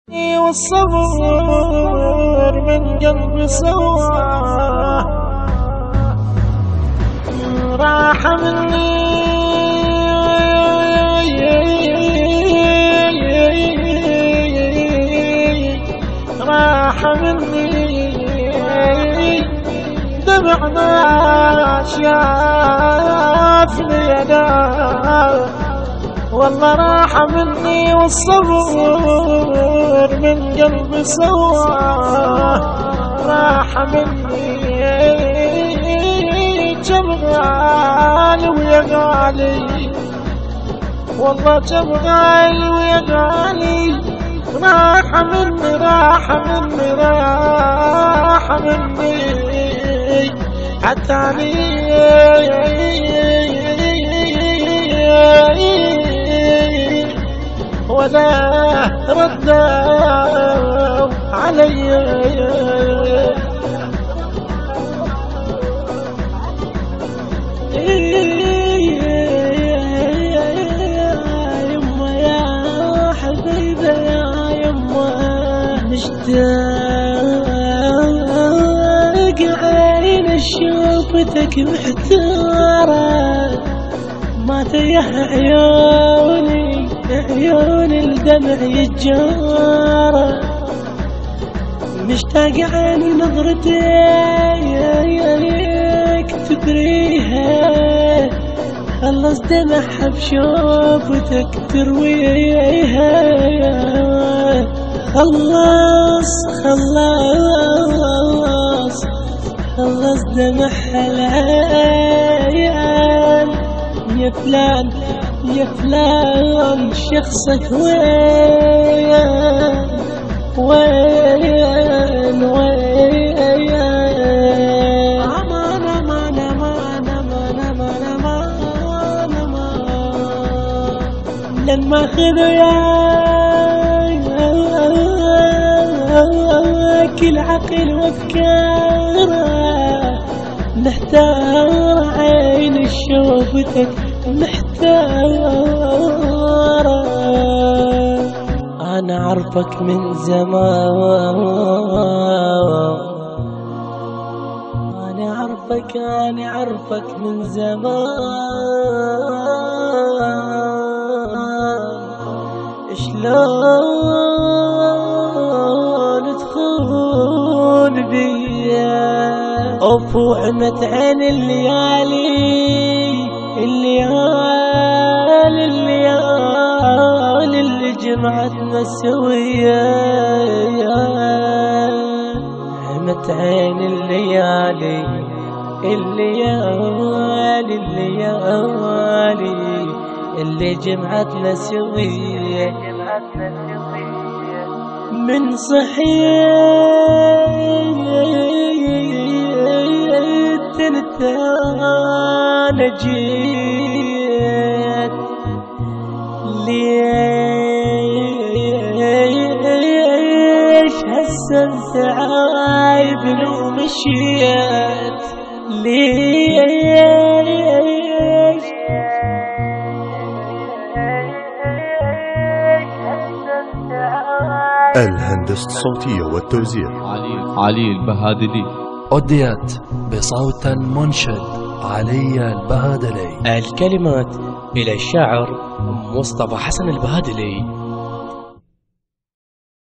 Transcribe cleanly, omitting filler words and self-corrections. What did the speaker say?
والصبر من قلبي سواه راح مني راح مني دمعنا شافني انا والله راح مني والصبر من قلبي سواه راح مني كم غالي ويا غالي والله كم غالي ويا غالي راح مني راح مني راح مني عتاني ولا ردوا علي يما يا حبيبي يا يما مشتاق عين شوفتك محتارة ما تيه عيوني عيون الدمع يتجارى مشتاق عيني نظرتك تدريها خلص دمعها بشوفتك ترويها خلص خلص خلص دمعها العيان يا فلان يا فلان شخصك وين وين وين امان امان امان امان امان امان امان لما اخذوا ياك العقل وافكاره محتار عين شوفتك محتارة أنا عرفك من زمان أنا عرفك من زمان شلون تخون بيا وفوعمة عين الليالي اللي جمعتنا سويا عمت عين الليالي اللي جمعتنا سويا من صحيت انت انا جيت ليش هسه انت عايب لو مشيت ليش الهندسة الصوتية والتوزيع علي البهادلي. أوديت بصوت المنشد علي البهادلي. الكلمات إلى الشاعر مصطفى حسن البهادلي.